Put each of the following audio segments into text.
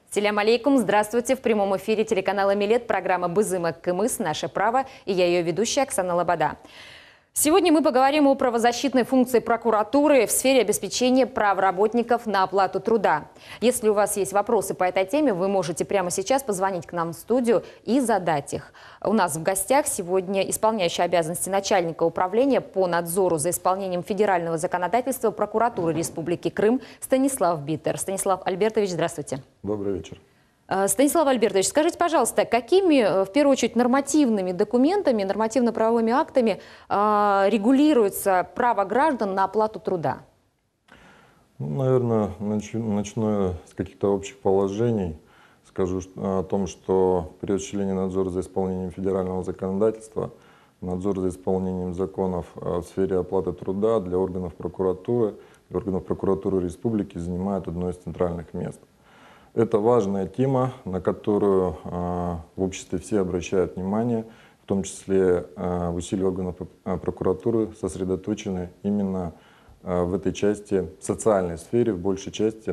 Салям алейкум, здравствуйте. В прямом эфире телеканала «Милет» программа «Бызымак Кымыс. Наше право» и я ее ведущая Оксана Лобода. Сегодня мы поговорим о правозащитной функции прокуратуры в сфере обеспечения прав работников на оплату труда. Если у вас есть вопросы по этой теме, вы можете прямо сейчас позвонить к нам в студию и задать их. У нас в гостях сегодня исполняющий обязанности начальника управления по надзору за исполнением федерального законодательства прокуратуры Республики Крым Станислав Биттер. Станислав Альбертович, здравствуйте. Добрый вечер. Станислав Альбертович, скажите, пожалуйста, какими, в первую очередь, нормативными документами, нормативно-правовыми актами регулируется право граждан на оплату труда? Ну, наверное, начну с каких-то общих положений. Скажу о том, что при осуществлении надзора за исполнением федерального законодательства, надзор за исполнением законов в сфере оплаты труда для органов прокуратуры и органов прокуратуры республики занимает одно из центральных мест. Это важная тема, на которую в обществе все обращают внимание, в том числе усилия органов прокуратуры сосредоточены именно в этой части, в социальной сфере, в большей части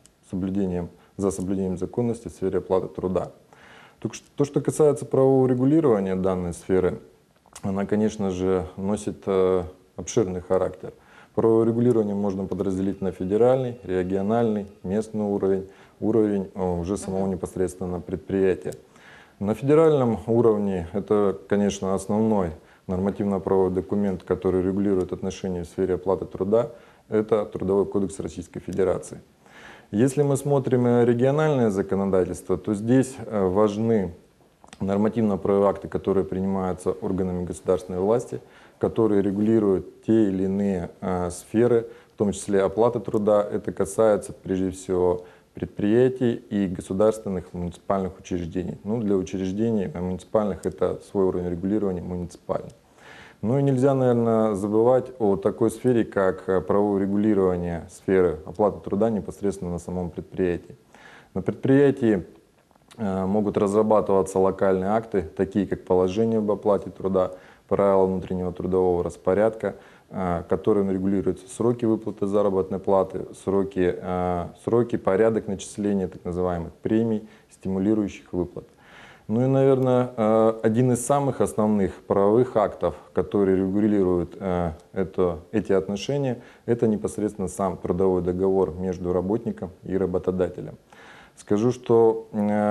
за соблюдением законности в сфере оплаты труда. То, что касается правового регулирования данной сферы, она, конечно же, носит обширный характер. Правовое регулирование можно подразделить на федеральный, региональный, местный уровень уже самого непосредственно предприятия. На федеральном уровне это, конечно, основной нормативно-правовой документ, который регулирует отношения в сфере оплаты труда, это Трудовой кодекс Российской Федерации. Если мы смотрим региональное законодательство, то здесь важны нормативно-правовые акты, которые принимаются органами государственной власти, которые регулируют те или иные сферы, в том числе оплаты труда. Это касается прежде всего предприятий и государственных муниципальных учреждений. Ну, для учреждений муниципальных это свой уровень регулирования муниципальный. Ну и нельзя, наверное, забывать о такой сфере, как правовое регулирование сферы оплаты труда непосредственно на самом предприятии. На предприятии могут разрабатываться локальные акты, такие как положение об оплате труда, правила внутреннего трудового распорядка, которым регулируются сроки выплаты заработной платы, сроки, порядок начисления так называемых премий, стимулирующих выплат. Ну и, наверное, один из самых основных правовых актов, который регулирует эти отношения, это непосредственно сам трудовой договор между работником и работодателем. Скажу, что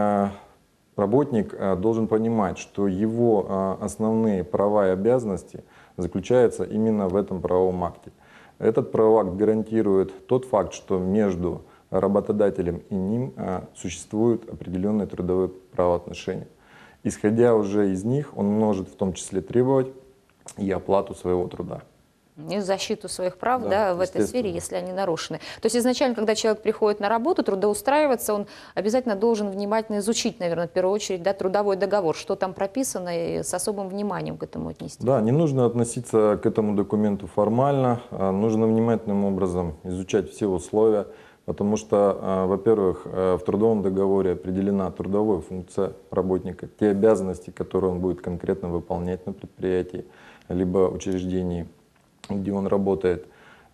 работник должен понимать, что его основные права и обязанности заключаются именно в этом правовом акте. Этот правовой акт гарантирует тот факт, что между работодателем и ним существуют определенные трудовые правоотношения. Исходя уже из них, он может в том числе требовать и оплату своего труда. И защиту своих прав, да, в этой сфере, если они нарушены. То есть изначально, когда человек приходит на работу, трудоустраиваться, он обязательно должен внимательно изучить, наверное, в первую очередь, да, трудовой договор, что там прописано, и с особым вниманием к этому отнести. Да, не нужно относиться к этому документу формально, нужно внимательным образом изучать все условия, потому что, во-первых, в трудовом договоре определена трудовая функция работника, те обязанности, которые он будет конкретно выполнять на предприятии, либо учреждении, где он работает,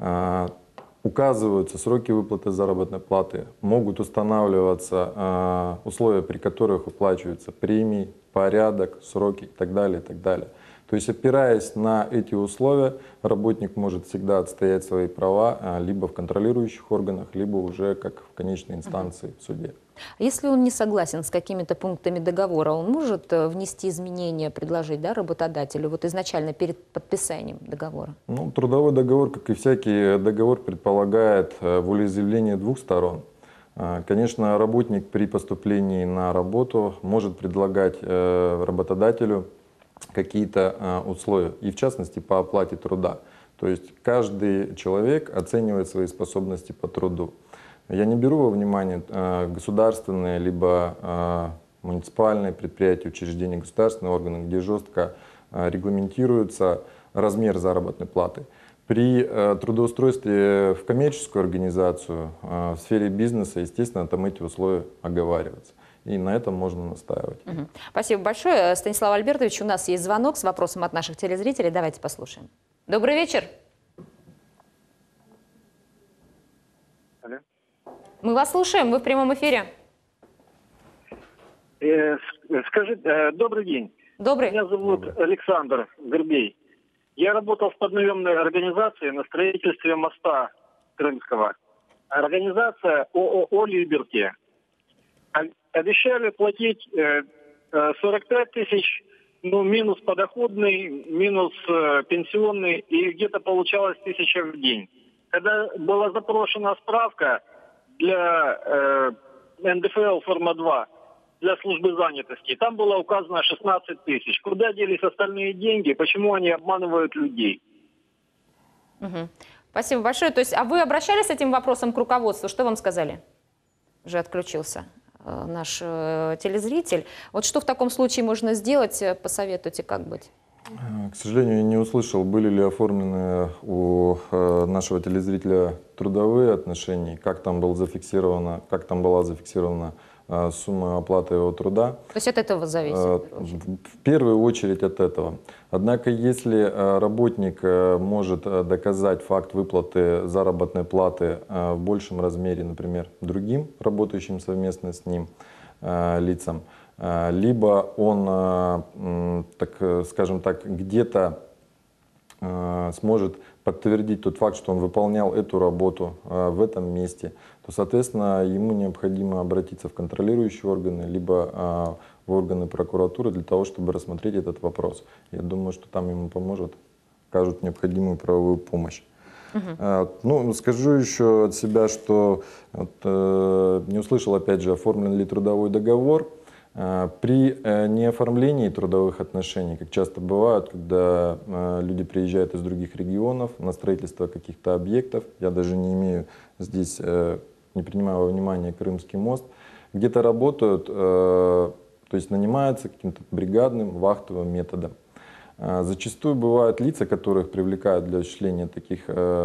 указываются сроки выплаты заработной платы, могут устанавливаться условия, при которых выплачиваются премии, порядок, сроки и так далее, и так далее. То есть, опираясь на эти условия, работник может всегда отстоять свои права либо в контролирующих органах, либо уже как в конечной инстанции в суде. Если он не согласен с какими-то пунктами договора, он может внести изменения, предложить, да, работодателю вот изначально перед подписанием договора? Ну, трудовой договор, как и всякий договор, предполагает волеизъявление двух сторон. Конечно, работник при поступлении на работу может предлагать работодателю какие-то условия, и в частности по оплате труда. То есть каждый человек оценивает свои способности по труду. Я не беру во внимание государственные либо муниципальные предприятия, учреждения, государственные органы, где жестко регламентируется размер заработной платы. При трудоустройстве в коммерческую организацию, в сфере бизнеса, естественно, там эти условия оговариваются. И на этом можно настаивать. Спасибо большое, Станислав Альбертович. У нас есть звонок с вопросом от наших телезрителей. Давайте послушаем. Добрый вечер. Алло. Мы вас слушаем, вы в прямом эфире. Скажите, добрый день. Добрый. Меня зовут Александр Горбей. Я работал в поднаемной организации на строительстве моста Крымского. Организация ООО «Либерти». Обещали платить 45 тысяч, ну, минус подоходный, минус пенсионный, и где-то получалось 1000 в день. Когда была запрошена справка для НДФЛ форма 2, для службы занятости, там было указано 16 тысяч. Куда делись остальные деньги? Почему они обманывают людей? Угу. Спасибо большое. То есть, а вы обращались с этим вопросом к руководству? Что вам сказали? Уже отключился наш телезритель. Вот что в таком случае можно сделать? Посоветуйте, как быть? К сожалению, я не услышал, были ли оформлены у нашего телезрителя трудовые отношения, как там была зафиксирована сумма оплаты его труда. То есть от этого зависит? В первую очередь от этого. Однако, если работник может доказать факт выплаты заработной платы в большем размере, например, другим работающим совместно с ним лицам, либо он, так скажем так, где-то сможет подтвердить тот факт, что он выполнял эту работу в этом месте, то, соответственно, ему необходимо обратиться в контролирующие органы, либо в органы прокуратуры для того, чтобы рассмотреть этот вопрос. Я думаю, что там ему поможет, окажут необходимую правовую помощь. Ну, скажу еще от себя, что не услышал, опять же, оформлен ли трудовой договор. При неоформлении трудовых отношений, как часто бывает, когда люди приезжают из других регионов на строительство каких-то объектов, я даже не имею здесь, не принимаю во внимание Крымский мост, где-то работают, то есть нанимаются каким-то бригадным, вахтовым методом. Зачастую бывают лица, которых привлекают для осуществления таких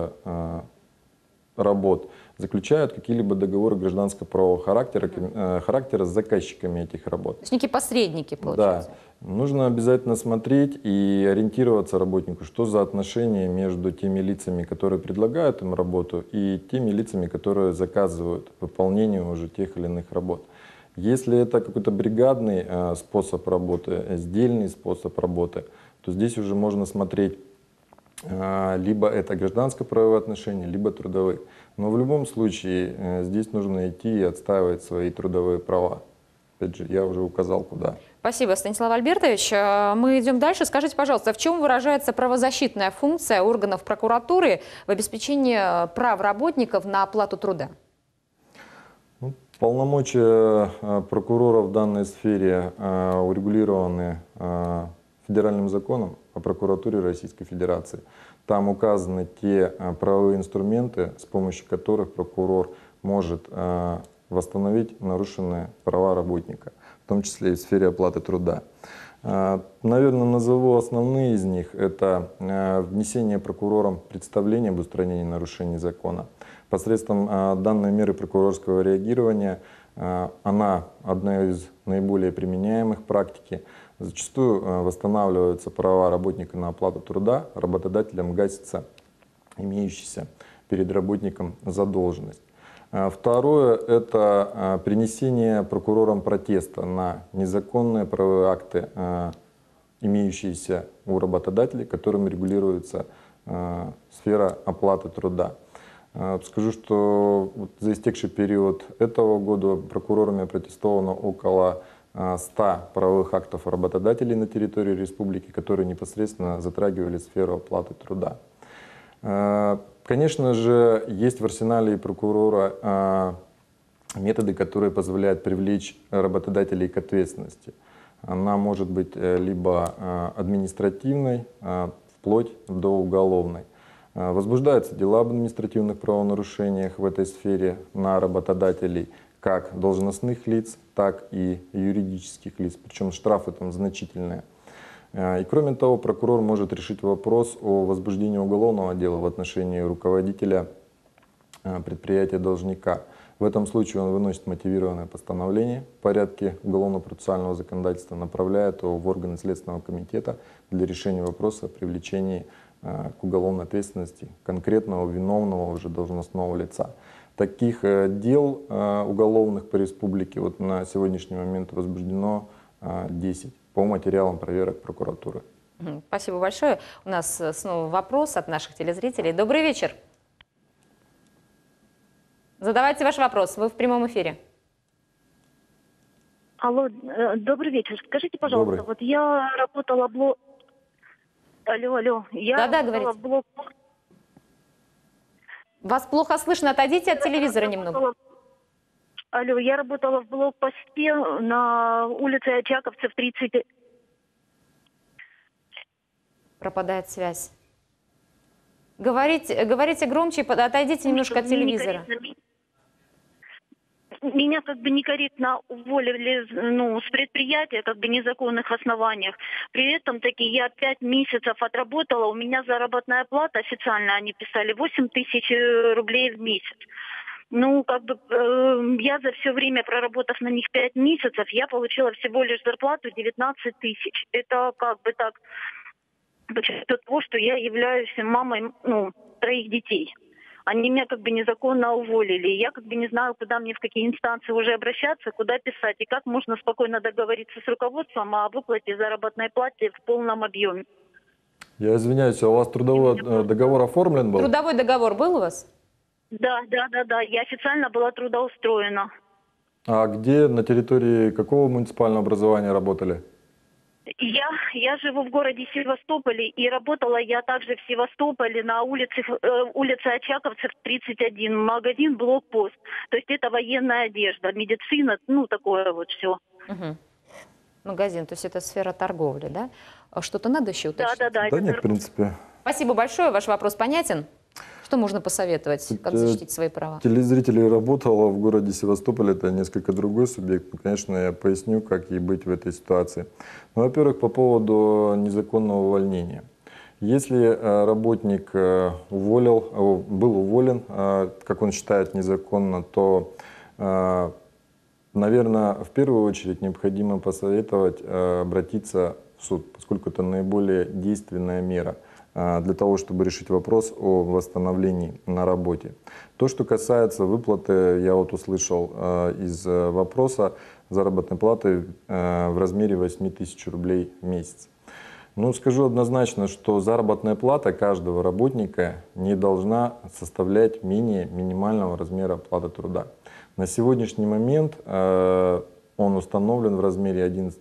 работ, заключают какие-либо договоры гражданского правового характера с заказчиками этих работ. То есть некие посредники, получается. Да. Нужно обязательно смотреть и ориентироваться работнику, что за отношения между теми лицами, которые предлагают им работу, и теми лицами, которые заказывают выполнение уже тех или иных работ. Если это какой-то бригадный способ работы, сдельный способ работы, то здесь уже можно смотреть, либо это гражданско-правовые отношения, либо трудовые. Но в любом случае здесь нужно идти и отстаивать свои трудовые права. Опять же, я уже указал, куда. Спасибо, Станислав Альбертович. Мы идем дальше. Скажите, пожалуйста, в чем выражается правозащитная функция органов прокуратуры в обеспечении прав работников на оплату труда? Полномочия прокурора в данной сфере урегулированы федеральным законом о прокуратуре Российской Федерации. Там указаны те правовые инструменты, с помощью которых прокурор может восстановить нарушенные права работника, в том числе и в сфере оплаты труда. Наверное, назову основные из них. Это внесение прокурором представления об устранении нарушений закона. Посредством данной меры прокурорского реагирования, она одна из наиболее применяемых в практике. Зачастую восстанавливаются права работника на оплату труда, работодателям гасится имеющаяся перед работником задолженность. Второе – это принесение прокурором протеста на незаконные правовые акты, имеющиеся у работодателей, которыми регулируется сфера оплаты труда. Скажу, что за истекший период этого года прокурорами опротестовано около 100 правовых актов работодателей на территории республики, которые непосредственно затрагивали сферу оплаты труда. Конечно же, есть в арсенале прокурора методы, которые позволяют привлечь работодателей к ответственности. Она может быть либо административной, вплоть до уголовной. Возбуждаются дела об административных правонарушениях в этой сфере на работодателей, как должностных лиц, так и юридических лиц, причем штрафы там значительные. И кроме того, прокурор может решить вопрос о возбуждении уголовного дела в отношении руководителя предприятия должника. В этом случае он выносит мотивированное постановление в порядке уголовно-процессуального законодательства, направляет его в органы Следственного комитета для решения вопроса о привлечении к уголовной ответственности конкретного виновного уже должностного лица. Таких дел уголовных по республике вот на сегодняшний момент возбуждено 10 по материалам проверок прокуратуры. Спасибо большое. У нас снова вопрос от наших телезрителей. Добрый вечер. Задавайте ваш вопрос. Вы в прямом эфире. Алло, добрый вечер. Скажите, пожалуйста, Добрый. вот я работала Алло, я Да-да, работала говорите. Вас плохо слышно. Отойдите от телевизора немного. Алло, я работала в блокпосте на улице Очаковцев, 30. Пропадает связь. Говорите громче, отойдите немножко от телевизора. Меня как бы некорректно уволили, с предприятия, как бы незаконных основаниях. При этом таки я 5 месяцев отработала, у меня заработная плата, официально они писали, 8 тысяч рублей в месяц. Я за все время, проработав на них 5 месяцев, я получила всего лишь зарплату 19 тысяч. Это как бы так, за счет того, что я являюсь мамой, 3 детей. Они меня как бы незаконно уволили. Я как бы не знаю, куда мне, в какие инстанции уже обращаться, куда писать, и как можно спокойно договориться с руководством о выплате заработной платы в полном объеме. Я извиняюсь, а у вас трудовой договор оформлен был? Трудовой договор был у вас? Да. Я официально была трудоустроена. А где, на территории какого муниципального образования работали? Я живу в городе Севастополе, и работала я также в Севастополе на улице Очаковцев, 31, магазин «Блокпост». То есть это военная одежда, медицина, такое вот все. Угу. Магазин, то есть это сфера торговли, да? А что-то надо еще уточнить? Да. Да нет, в принципе. Спасибо большое, ваш вопрос понятен. Что можно посоветовать, как защитить свои права? Телезрителей работала в городе Севастополь, это несколько другой субъект. Конечно, я поясню, как ей быть в этой ситуации. Во-первых, по поводу незаконного увольнения. Если работник был уволен, как он считает незаконно, то, наверное, в первую очередь необходимо посоветовать обратиться в суд, поскольку это наиболее действенная мера для того, чтобы решить вопрос о восстановлении на работе. То, что касается выплаты, я вот услышал из вопроса заработной платы в размере 8 тысяч рублей в месяц. Скажу однозначно, что заработная плата каждого работника не должна составлять менее минимального размера оплаты труда. На сегодняшний момент он установлен в размере 11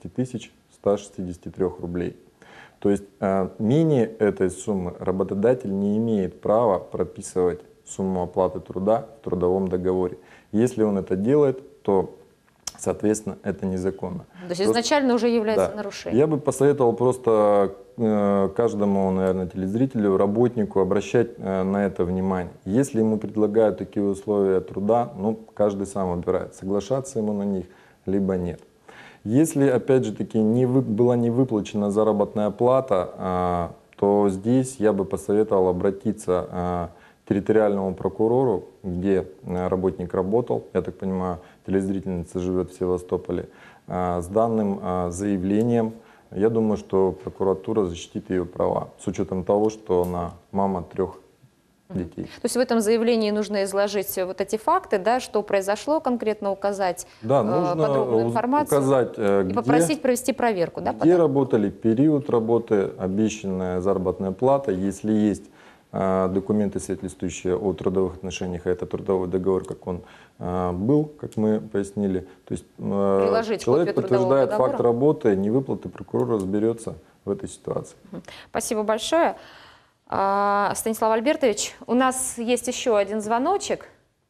163 рублей. То есть менее этой суммы работодатель не имеет права прописывать сумму оплаты труда в трудовом договоре. Если он это делает, то, соответственно, это незаконно. То есть изначально уже является нарушением. Я бы посоветовал просто каждому, наверное, телезрителю, работнику обращать на это внимание. Если ему предлагают такие условия труда, каждый сам выбирает, соглашаться ему на них, либо нет. Если, опять же таки, была не выплачена заработная плата, то здесь я бы посоветовал обратиться к территориальному прокурору, где работник работал, я так понимаю, телезрительница живет в Севастополе, с данным заявлением. Я думаю, что прокуратура защитит ее права, с учетом того, что она мама 3 детей. То есть в этом заявлении нужно изложить вот эти факты, да, что произошло, конкретно указать подробную информацию указать, и попросить провести проверку. Где работали, период работы, обещанная заработная плата, если есть документы, свидетельствующие о трудовых отношениях, а это трудовой договор, как он был, как мы пояснили. То есть человек подтверждает факт работы, невыплаты, прокурор разберется в этой ситуации. Спасибо большое. Станислав Альбертович, у нас есть еще один звоночек.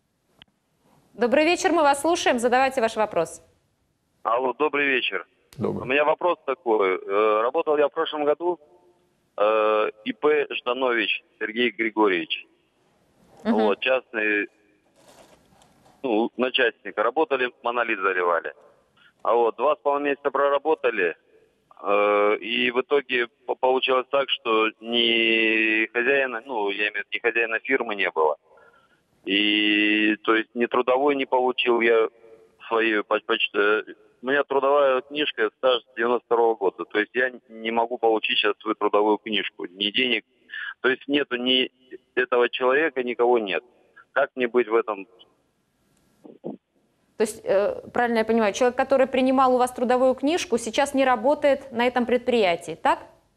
Добрый вечер, мы вас слушаем. Задавайте ваш вопрос. Алло, добрый вечер. Добрый. У меня вопрос такой. Работал я в прошлом году, ИП Жданович Сергей Григорьевич. Вот, частный, начальник. Работали, монолит заливали. 2,5 месяца проработали. И в итоге получилось так, что ни хозяина, я имею в виду, ни хозяина фирмы не было. И, то есть, ни трудовой не получил я свою почту. У меня трудовая книжка стаж 92-го года. То есть, я не могу получить сейчас свою трудовую книжку. Ни денег. То есть, нету ни этого человека, никого нет. Как мне быть в этом То есть, правильно я понимаю, человек, который принимал у вас трудовую книжку, сейчас не работает на этом предприятии, так?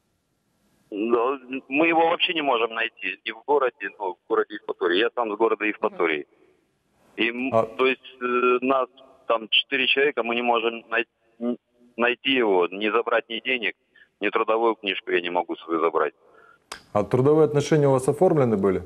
Но мы его вообще не можем найти и в городе Евпатории. Я сам с города Евпатории. И, то есть нас там 4 человека, мы не можем найти его, не забрать ни денег, ни трудовую книжку я не могу свою забрать. А трудовые отношения у вас оформлены были?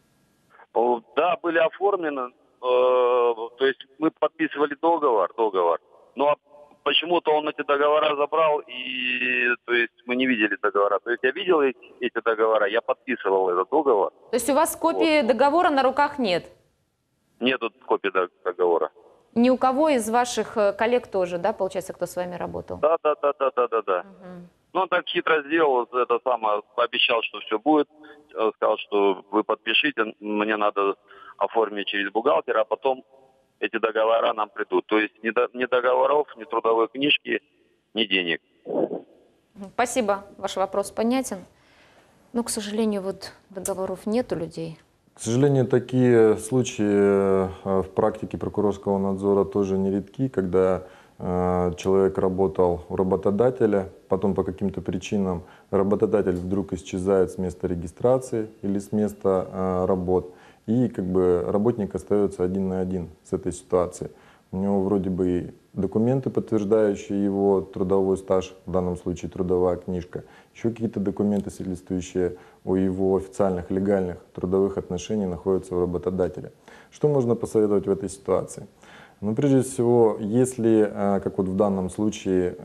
Да, были оформлены. То есть мы подписывали договор, но почему-то он эти договора забрал, и то есть мы не видели договора. То есть я видел эти договора, я подписывал этот договор. То есть у вас копии договора на руках нет? Нету копии договора. Ни у кого из ваших коллег тоже, да, получается, кто с вами работал? Да. Ну, он так хитро сделал, это самое, пообещал, что все будет. Сказал, что вы подпишите, мне надо оформить через бухгалтера, а потом эти договора нам придут. То есть ни договоров, ни трудовой книжки, ни денег. Спасибо, ваш вопрос понятен. Но, к сожалению, вот договоров нет у людей. К сожалению, такие случаи в практике прокурорского надзора тоже нередки, когда человек работал у работодателя, потом по каким-то причинам работодатель вдруг исчезает с места регистрации или с места работ, и как бы работник остается один на один с этой ситуацией. У него вроде бы и документы, подтверждающие его трудовой стаж, в данном случае трудовая книжка, еще какие-то документы, свидетельствующие о его официальных, легальных трудовых отношениях, находятся у работодателя. Что можно посоветовать в этой ситуации? Ну, прежде всего, если, как вот в данном случае,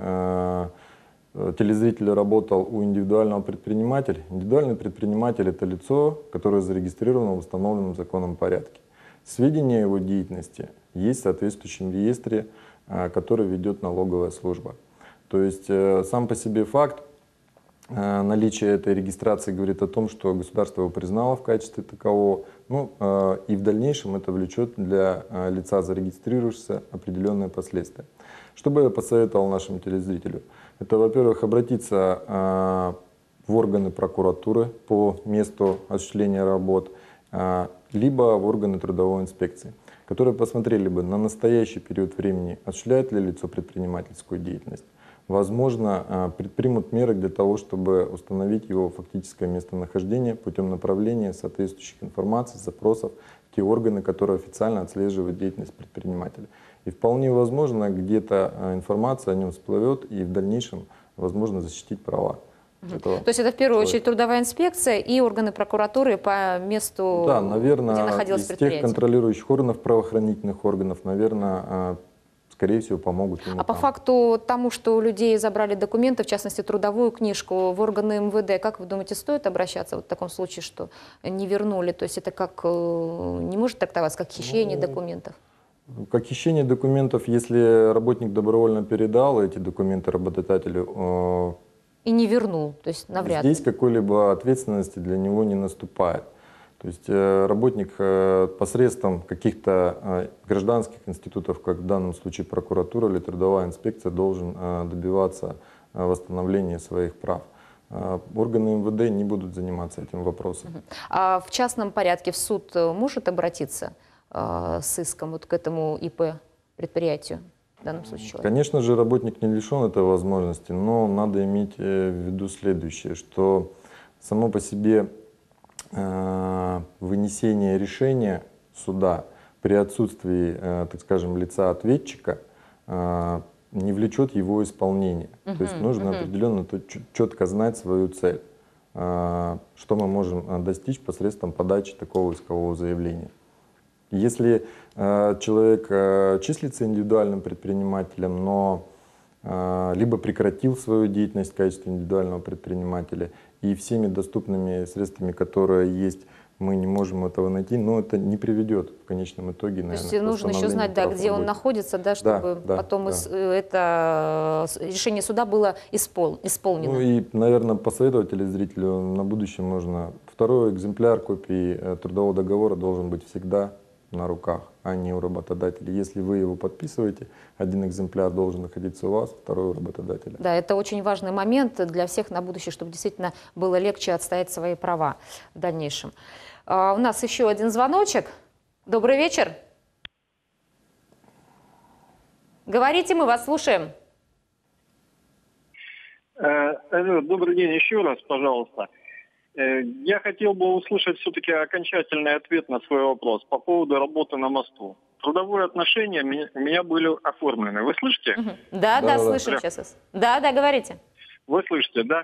телезритель работал у индивидуального предпринимателя, индивидуальный предприниматель – это лицо, которое зарегистрировано в установленном законом порядке. Сведения о его деятельности есть в соответствующем реестре, который ведет налоговая служба. То есть сам по себе факт наличия этой регистрации говорит о том, что государство его признало в качестве такового, ну, и в дальнейшем это влечет для лица, зарегистрировавшегося, определенные последствия. Что бы я посоветовал нашему телезрителю? Это, во-первых, обратиться в органы прокуратуры по месту осуществления работ, либо в органы трудовой инспекции, которые посмотрели бы на настоящий период времени, осуществляет ли лицо предпринимательскую деятельность. Возможно, предпримут меры для того, чтобы установить его фактическое местонахождение путем направления соответствующих информаций, запросов в те органы, которые официально отслеживают деятельность предпринимателя. И вполне возможно, где-то информация о нем всплывет, и в дальнейшем возможно защитить права. То есть это в первую очередь трудовая инспекция и органы прокуратуры по месту, да, наверное, где находилось предприятие. Из тех контролирующих органов, правоохранительных органов, наверное, скорее всего, помогут ему. А по факту тому, что у людей забрали документы, в частности трудовую книжку, в органы МВД, как вы думаете, стоит обращаться вот в таком случае, что не вернули? То есть это как не может трактоваться как хищение документов? Как хищение документов, если работник добровольно передал эти документы работодателю, и не вернул, то есть навряд ли. Здесь какой-либо ответственности для него не наступает. То есть работник посредством каких-то гражданских институтов, как в данном случае прокуратура или трудовая инспекция, должен добиваться восстановления своих прав. Органы МВД не будут заниматься этим вопросом. А в частном порядке в суд может обратиться с иском вот к этому ИП предприятию? В данном случае человек? Конечно же, работник не лишен этой возможности, но надо иметь в виду следующее, что само по себе вынесение решения суда при отсутствии, так скажем, лица ответчика не влечет его исполнение. То есть нужно определенно четко знать свою цель, что мы можем достичь посредством подачи такого искового заявления. Если человек числится индивидуальным предпринимателем, но либо прекратил свою деятельность в качестве индивидуального предпринимателя, и всеми доступными средствами, которые есть, мы не можем этого найти, но это не приведет в конечном итоге, наверное, то есть нужно еще знать, да, где он находится, да, чтобы потом это решение суда было исполнено. Ну и, наверное, посоветовать телезрителю на будущее можно. Второй экземпляр копии трудового договора должен быть всегда на руках, а не у работодателя. Если вы его подписываете, один экземпляр должен находиться у вас, второй у работодателя. Да, это очень важный момент для всех на будущее, чтобы действительно было легче отстоять свои права в дальнейшем. У нас еще один звоночек. Добрый вечер. Говорите, мы вас слушаем. Добрый день еще раз, пожалуйста. Я хотел бы услышать все-таки окончательный ответ на свой вопрос по поводу работы на мосту. Трудовые отношения у меня были оформлены. Вы слышите? Да, слышим сейчас вас. Да, говорите. Вы слышите, да?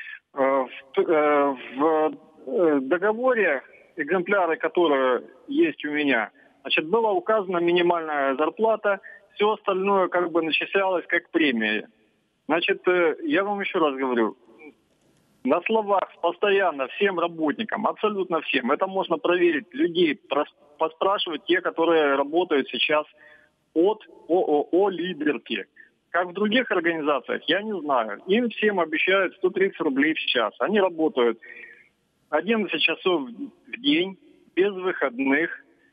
В договоре, экземпляры, которые есть у меня, значит, была указана минимальная зарплата, все остальное как бы начислялось как премия. Значит, я вам еще раз говорю, на словах постоянно всем работникам, абсолютно всем, это можно проверить, людей поспрашивать, те, которые работают сейчас от ООО «Либерти». Как в других организациях, я не знаю. Им всем обещают 130 рублей в час. Они работают 11 часов в день, без выходных,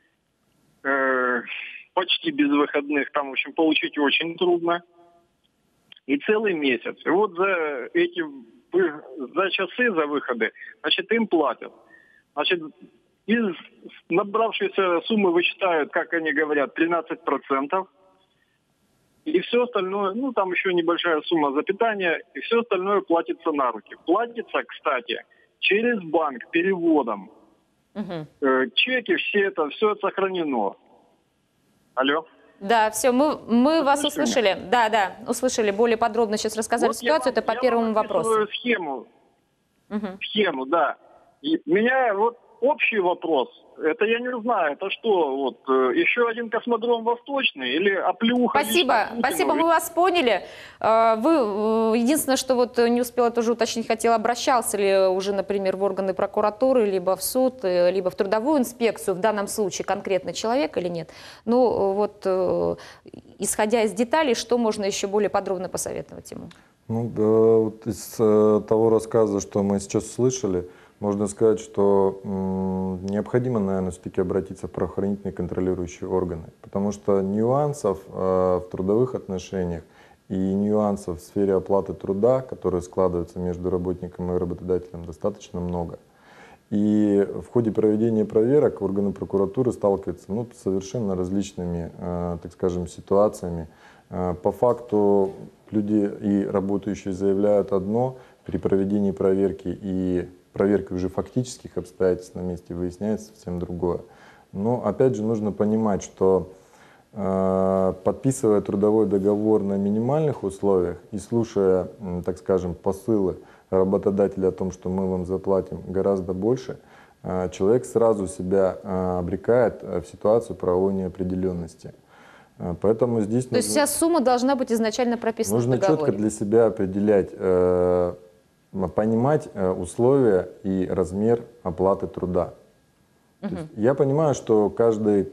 почти без выходных. Там, в общем, получить очень трудно. И целый месяц. И вот за часы, за выходы, значит, им платят. Значит, из набравшейся суммы вычитают, как они говорят, 13%. И все остальное, ну, там еще небольшая сумма за питание, и все остальное платится на руки. Платится, кстати, через банк, переводом. Чеки, все это сохранено. Алло. Да, все, мы вас услышали. Да, услышали. Более подробно сейчас рассказали вот ситуацию. Это по первому вопросу. Схему, да. И меня вот общий вопрос, это я не знаю, это что, вот еще один космодром Восточный или оплюха? Спасибо, мы вас поняли. Вы, единственное, что вот не успела тоже уточнить, хотела, обращался ли уже, например, в органы прокуратуры, либо в суд, либо в трудовую инспекцию, в данном случае конкретно человек или нет. Ну вот, исходя из деталей, что можно еще более подробно посоветовать ему? Ну, да, вот из того рассказа, что мы сейчас слышали, можно сказать, что необходимо, наверное, все-таки обратиться в правоохранительные контролирующие органы, потому что нюансов в трудовых отношениях и нюансов в сфере оплаты труда, которые складываются между работником и работодателем, достаточно много. И в ходе проведения проверок органы прокуратуры сталкиваются с совершенно различными, так скажем, ситуациями. По факту люди и работающие заявляют одно, при проведении проверки и проверкой уже фактических обстоятельств на месте выясняется совсем другое. Но опять же нужно понимать, что подписывая трудовой договор на минимальных условиях и слушая, так скажем, посылы работодателя о том, что мы вам заплатим гораздо больше, человек сразу себя обрекает в ситуацию правовой неопределенности. Поэтому здесь То есть вся сумма должна быть изначально прописана в договоре? Нужно четко для себя определять, понимать условия и размер оплаты труда. Я понимаю, что каждый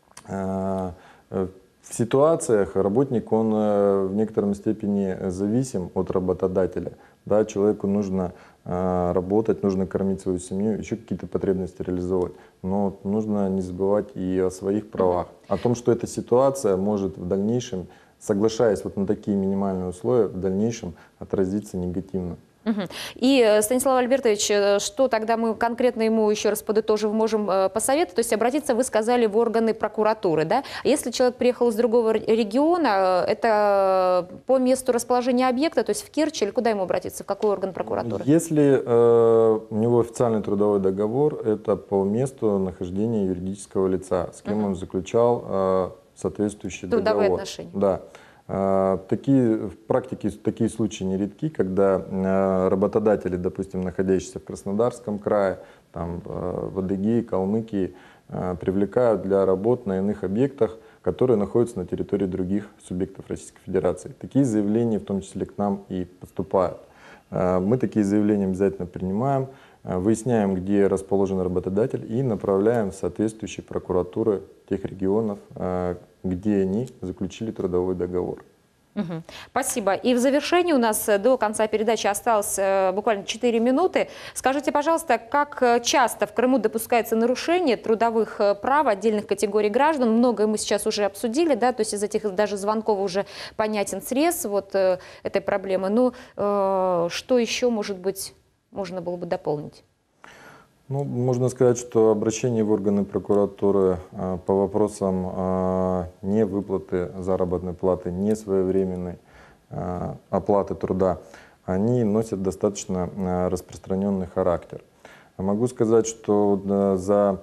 в ситуациях работник, он в некотором степени зависим от работодателя. Да, человеку нужно работать, нужно кормить свою семью, еще какие-то потребности реализовывать. Но нужно не забывать и о своих правах. О том, что эта ситуация может в дальнейшем, соглашаясь вот на такие минимальные условия, в дальнейшем отразиться негативно. И, Станислав Альбертович, что тогда мы конкретно ему, еще раз подытожив, можем посоветовать? То есть обратиться, вы сказали, в органы прокуратуры, да? Если человек приехал из другого региона, это по месту расположения объекта, то есть в Керчь, или куда ему обратиться, в какой орган прокуратуры? Если у него официальный трудовой договор, это по месту нахождения юридического лица, с кем он заключал соответствующий трудовые договор. Отношения. Да. В практике такие случаи нередки, когда работодатели, допустим, находящиеся в Краснодарском крае, там, в Адыгее, Калмыкии, привлекают для работ на иных объектах, которые находятся на территории других субъектов Российской Федерации. Такие заявления в том числе к нам и поступают. Мы такие заявления обязательно принимаем, выясняем, где расположен работодатель, и направляем в соответствующие прокуратуры тех регионов, где они заключили трудовой договор. Спасибо. И в завершении у нас до конца передачи осталось буквально 4 минуты. Скажите, пожалуйста, как часто в Крыму допускается нарушение трудовых прав отдельных категорий граждан? Многое мы сейчас уже обсудили, да, то есть из этих даже звонков уже понятен срез вот этой проблемы. Но что еще, может быть, можно было бы дополнить? Ну, можно сказать, что обращение в органы прокуратуры по вопросам невыплаты заработной платы, несвоевременной оплаты труда, они носят достаточно распространенный характер. Могу сказать, что за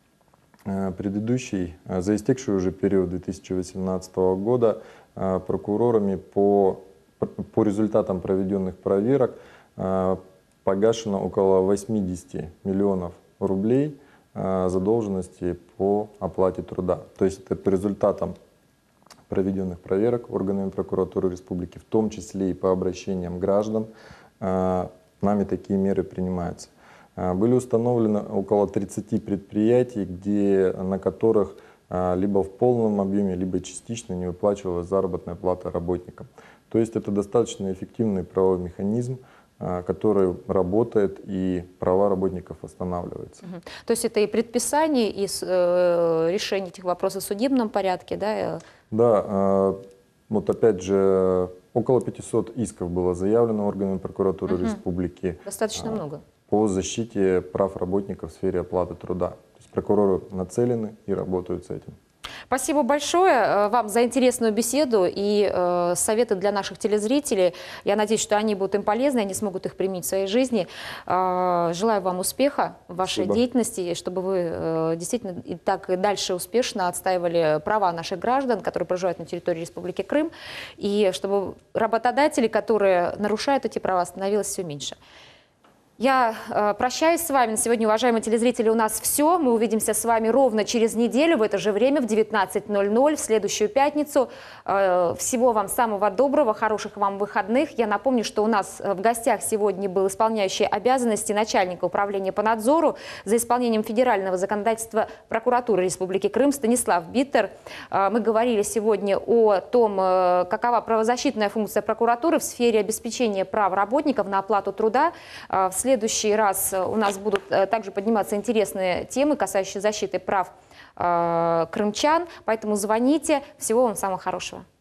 истекший уже период 2018 года прокурорами по результатам проведенных проверок погашено около 80 миллионов рублей задолженности по оплате труда. То есть это по результатам проведенных проверок органами прокуратуры республики, в том числе и по обращениям граждан, нами такие меры принимаются. Были установлены около 30 предприятий, на которых либо в полном объеме, либо частично не выплачивалась заработная плата работникам. То есть это достаточно эффективный правовой механизм, который работает, и права работников восстанавливаются. То есть это и предписание, и решение этих вопросов в судебном порядке, да? Да, вот опять же, около 500 исков было заявлено органами прокуратуры республики. Достаточно много. По защите прав работников в сфере оплаты труда. То есть прокуроры нацелены и работают с этим. Спасибо большое вам за интересную беседу и советы для наших телезрителей. Я надеюсь, что они будут им полезны, они смогут их применить в своей жизни. Желаю вам успеха в вашей деятельности, чтобы вы действительно и так и дальше успешно отстаивали права наших граждан, которые проживают на территории Республики Крым, и чтобы работодателей, которые нарушают эти права, становилось все меньше. Я прощаюсь с вами. На сегодня, уважаемые телезрители, у нас все. Мы увидимся с вами ровно через неделю в это же время, в 19:00, в следующую пятницу. Всего вам самого доброго, хороших вам выходных. Я напомню, что у нас в гостях сегодня был исполняющий обязанности начальника управления по надзору за исполнением федерального законодательства прокуратуры Республики Крым Станислав Биттер. Мы говорили сегодня о том, какова правозащитная функция прокуратуры в сфере обеспечения прав работников на оплату труда. В следующий раз у нас будут также подниматься интересные темы, касающиеся защиты прав крымчан. Поэтому звоните. Всего вам самого хорошего.